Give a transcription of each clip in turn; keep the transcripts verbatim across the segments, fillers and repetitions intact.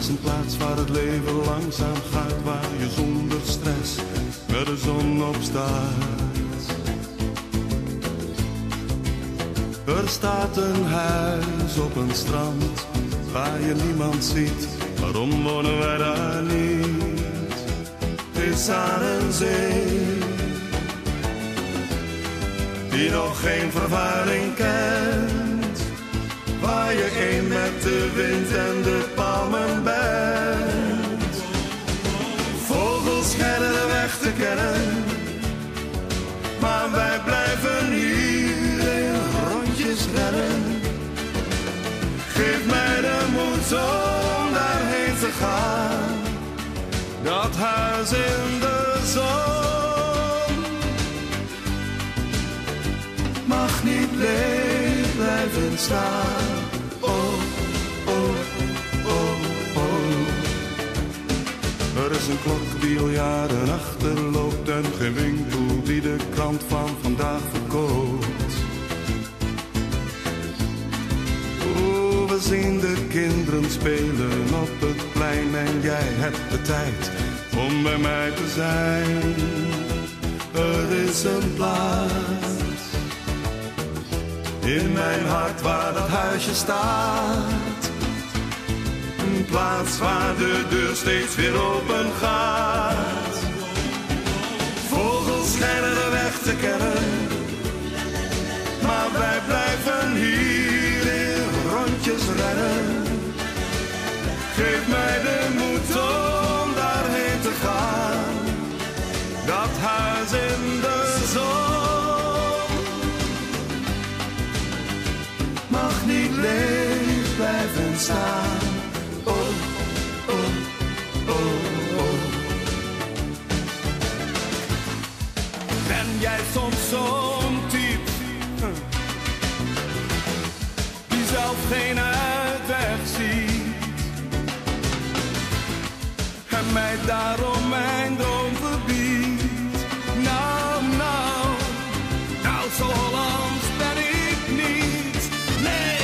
is een plaats waar het leven langzaam gaat, waar je zonder stress met de zon opstaat. Er staat een huis op een strand waar je niemand ziet. Waarom wonen wij daar niet? Het is aan een zee die nog geen vervuiling kent, waar je één met de wind en de palmen bent. Vogels schijnen de weg te kennen, maar wij blijven hier in rondjes rennen. Geef mij de moed om daarheen te gaan, dat huis in de zon mag niet leeg blijven staan. Oh, oh, oh, oh. Er is een klok die al jaren achterloopt en geen winkel die de krant van vandaag verkoopt. Oh, we zien de kinderen spelen op het plein en jij hebt de tijd om bij mij te zijn. Er is een plaats in mijn hart waar dat huisje staat. Een plaats waar de deur steeds weer open gaat. Vogels schijnen de weg te kennen, maar wij blijven hier in rondjes rennen. Geef mij de moed om daarheen te gaan, dat huis in de zon mag niet leeg blijven staan. Oh, oh, oh, oh. Ben jij soms zo'n type die zelf geen uitweg ziet en mij daarom mijn droom verbiedt? Nou, nou, nou zo Hollands ben ik niet, nee.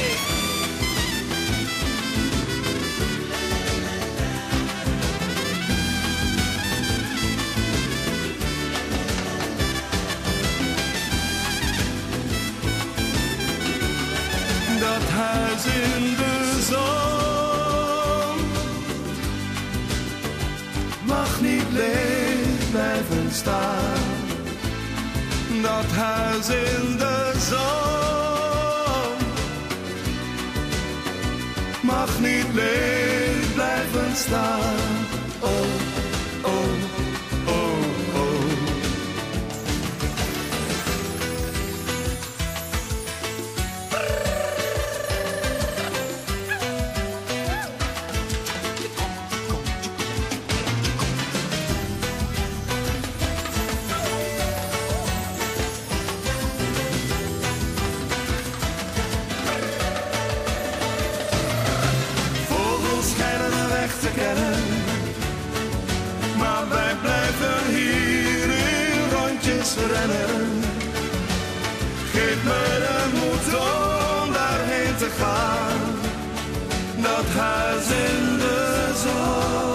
Dat huis in de zon mag niet leeg blijven staan. Dat huis in de zon mag niet leeg blijven staan. Oh, oh, oh, oh. Maar wij blijven hier in rondjes rennen. Geef me de moed om daarheen te gaan, dat huis in de zon